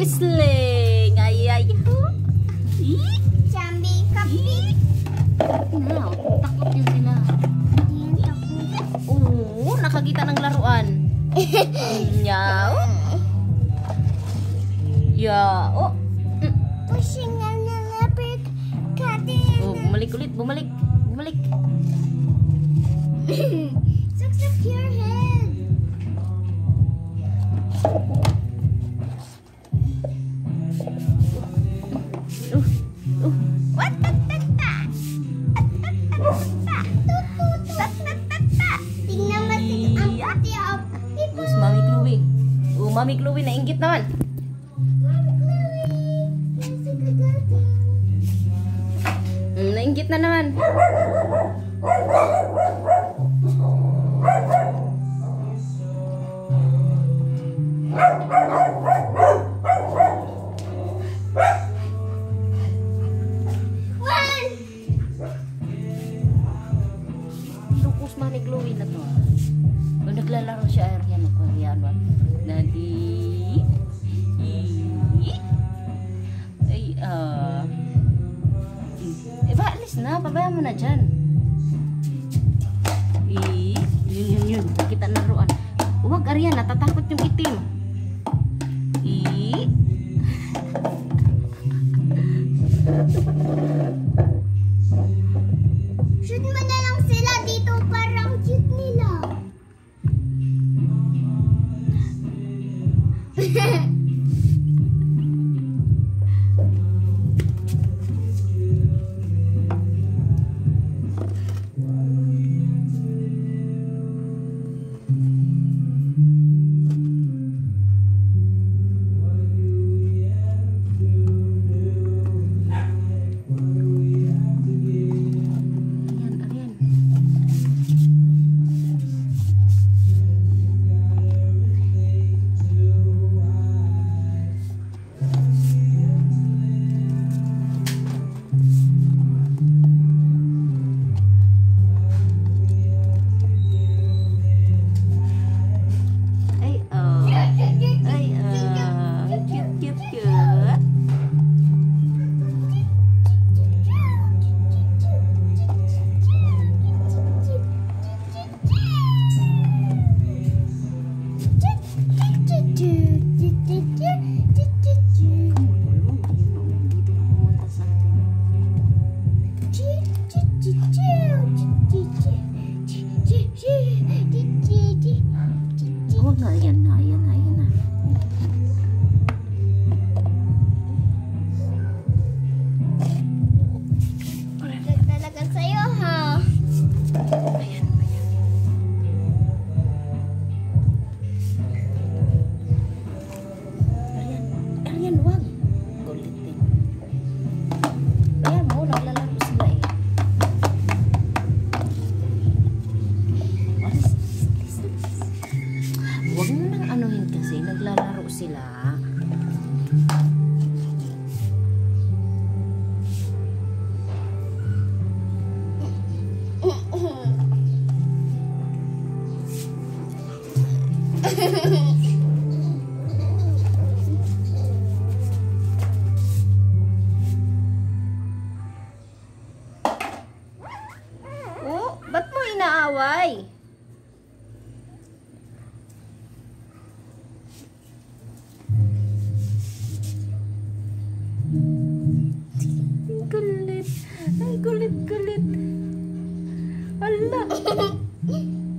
Whistling. Ay, ay, ho. Jambi kapi. No, takot yun sila. Oo, nakakita ng laruan. Yaw. Yaw. Pushing on the leopard cutting. Oh, bumalik ulit, bumalik. Bumalik. Sucks up your head. What? Tingnan mo si ang puti of people. Mas Mami Chloe. Oh, Mami Chloe, nainggit naman. Nainggit na naman. Lukos Mami Chloe na to. Kung naglalaro siya, yan ako, yan. Nadi. Ay, alis na, pabayaan mo na dyan. Yun. Kita na roon. Huwag, Arian, natatakot yung itim. Shoot mo na lang sila dito, parang cute nila. Huwag na, ayan na. Talaga sa'yo, ha? Ayan. Arian, huwag. Kulit din. Ayan mo, naglalaro sila eh. Huwag mo nang anuhin kasi, naglalaro sila. Oh, ba't mo inaaway? Kulit. Ay, kulit. Ala.